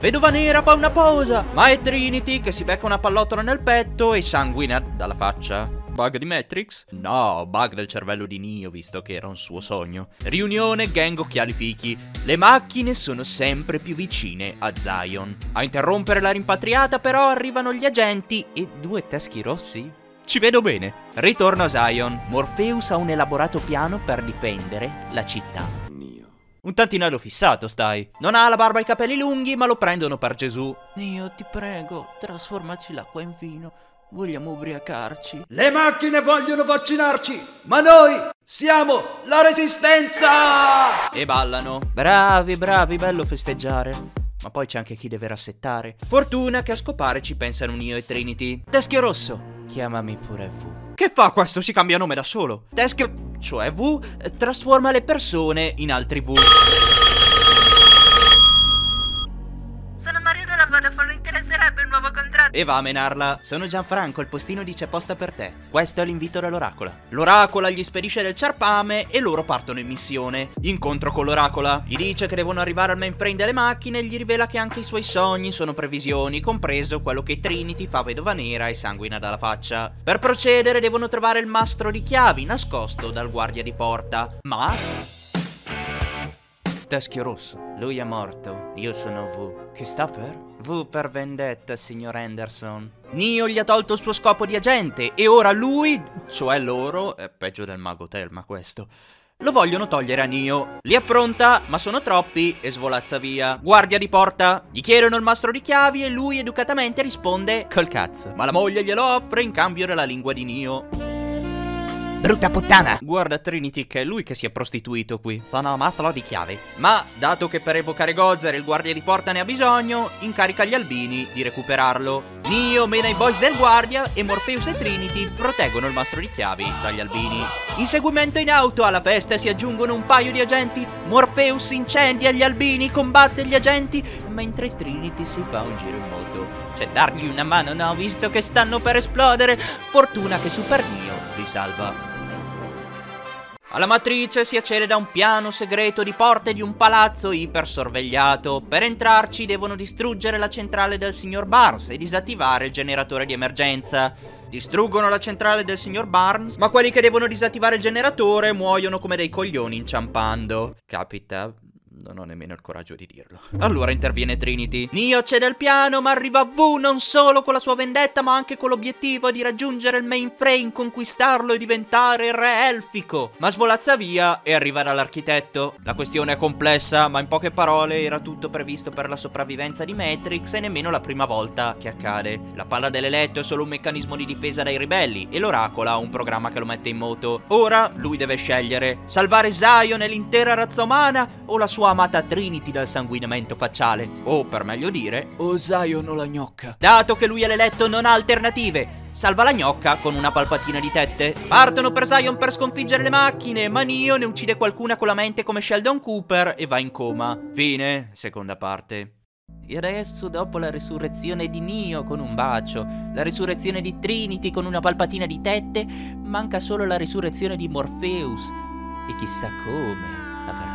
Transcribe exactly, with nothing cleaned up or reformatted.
Vedova Nera fa una pausa, ma è Trinity che si becca una pallottola nel petto e sanguina dalla faccia. Bug di Matrix? No, bug del cervello di Neo, visto che era un suo sogno. Riunione gang occhiali fichi. Le macchine sono sempre più vicine a Zion. A interrompere la rimpatriata però arrivano gli agenti e due teschi rossi? Ci vedo bene. Ritorno a Zion. Morpheus ha un elaborato piano per difendere la città. Un tantinello fissato, stai. Non ha la barba e i capelli lunghi, ma lo prendono per Gesù. Dio, ti prego, trasformaci l'acqua in vino. Vogliamo ubriacarci. Le macchine vogliono vaccinarci, ma noi siamo la Resistenza! E ballano. Bravi, bravi, bello festeggiare. Ma poi c'è anche chi deve rassettare. Fortuna che a scopare ci pensano Neo e Trinity. Teschio Rosso, chiamami pure V. Che fa questo? Si cambia nome da solo. Teschio, cioè V, trasforma le persone in altri V. Sono Mario della Vodafone, non interesserebbe un nuovo contratto? E va a menarla. Sono Gianfranco, il postino dice posta per te. Questo è l'invito dell'Oracola. L'Oracola gli spedisce del ciarpame e loro partono in missione. Incontro con l'Oracola. Gli dice che devono arrivare al mainframe delle macchine e gli rivela che anche i suoi sogni sono previsioni, compreso quello che Trinity fa vedova nera e sanguina dalla faccia. Per procedere devono trovare il mastro di chiavi nascosto dal guardia di porta. Ma... Teschio Rosso. Lui è morto, io sono V. Che sta per? V per vendetta, signor Henderson. Neo gli ha tolto il suo scopo di agente e ora lui, cioè loro, è peggio del mago Telma questo, lo vogliono togliere a Neo. Li affronta, ma sono troppi e svolazza via. Guardia di porta, gli chiedono il mastro di chiavi e lui educatamente risponde col cazzo. Ma la moglie glielo offre in cambio della lingua di Neo. Brutta puttana! Guarda Trinity che è lui che si è prostituito qui. Sono mastro di chiavi. Ma, dato che per evocare Gozer il guardia di porta ne ha bisogno, incarica gli albini di recuperarlo. Neo mena i boys del guardia e Morpheus e Trinity proteggono il mastro di chiavi dagli albini. Inseguimento in auto, alla festa si aggiungono un paio di agenti. Morpheus incendia gli albini, combatte gli agenti, mentre Trinity si fa un giro in moto. Cioè dargli una mano no, visto che stanno per esplodere. Fortuna che Super Neo li salva. Alla matrice si accede da un piano segreto di porte di un palazzo ipersorvegliato. Per entrarci devono distruggere la centrale del signor Barnes e disattivare il generatore di emergenza. Distruggono la centrale del signor Barnes, ma quelli che devono disattivare il generatore muoiono come dei coglioni inciampando. Capita... non ho nemmeno il coraggio di dirlo. Allora interviene Trinity. Neo cede al piano, ma arriva V non solo con la sua vendetta, ma anche con l'obiettivo di raggiungere il mainframe, conquistarlo e diventare il re elfico. Ma svolazza via e arriva dall'architetto. La questione è complessa, ma in poche parole era tutto previsto per la sopravvivenza di Matrix e nemmeno la prima volta che accade. La palla dell'eletto è solo un meccanismo di difesa dai ribelli e l'Oracola ha un programma che lo mette in moto. Ora lui deve scegliere: salvare Zion e l'intera razza umana o la sua amata Trinity dal sanguinamento facciale, o per meglio dire o Zion o la gnocca. Dato che lui è l'eletto non ha alternative, salva la gnocca con una palpatina di tette. Partono per Zion per sconfiggere le macchine, ma Neo ne uccide qualcuna con la mente come Sheldon Cooper e va in coma. Fine, seconda parte. E adesso, dopo la resurrezione di Neo con un bacio, la resurrezione di Trinity con una palpatina di tette, manca solo la resurrezione di Morpheus. E chissà come avverrà.